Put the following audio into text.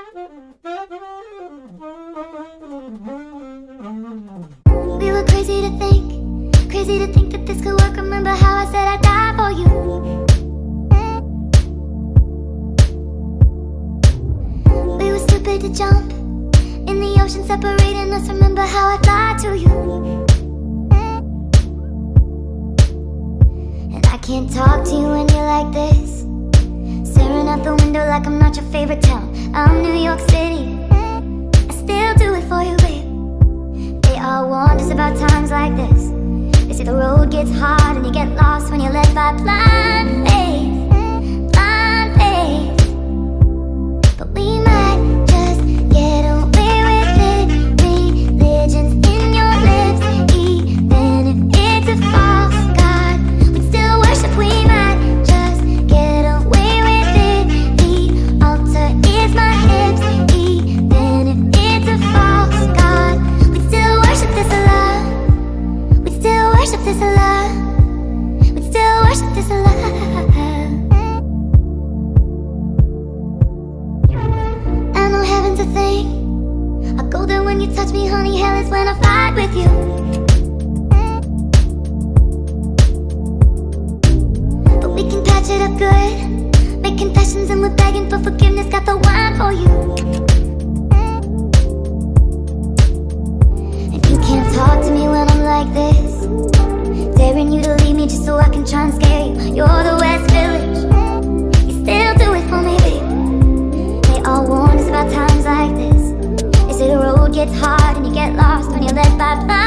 We were crazy to think that this could work. Remember how I said I'd die for you? We were stupid to jump in the ocean separating us. Remember how I lied to you? And I can't talk to you when you're like this, staring out the window like I'm not your favorite town. I'm New York City. I still do it for you, babe. They all warned us about times like this. They say the road gets hard and you get lost when you're led by blind faith, blind faith. But we might just get away with it. Religion's in your lips, even if it's a false god, we'd still worship. We might just get away with it. The altar is my hips, even if it's a false god, we'd still worship this Allah. We'd still worship this Allah. We'd still worship this Allah. I know heaven's a thing. I go there when you touch me, honey. Hell is when I fight with you. But we can patch it up good, make confessions and we're begging for forgiveness. Got the wine for you. And you can't talk to me when I'm like this, daring you to leave me just so I can try and scare you. You're the West Village, you still do it for me, babe. They all warned us about times like this. They say the road gets hard and you get lost when you're led by blind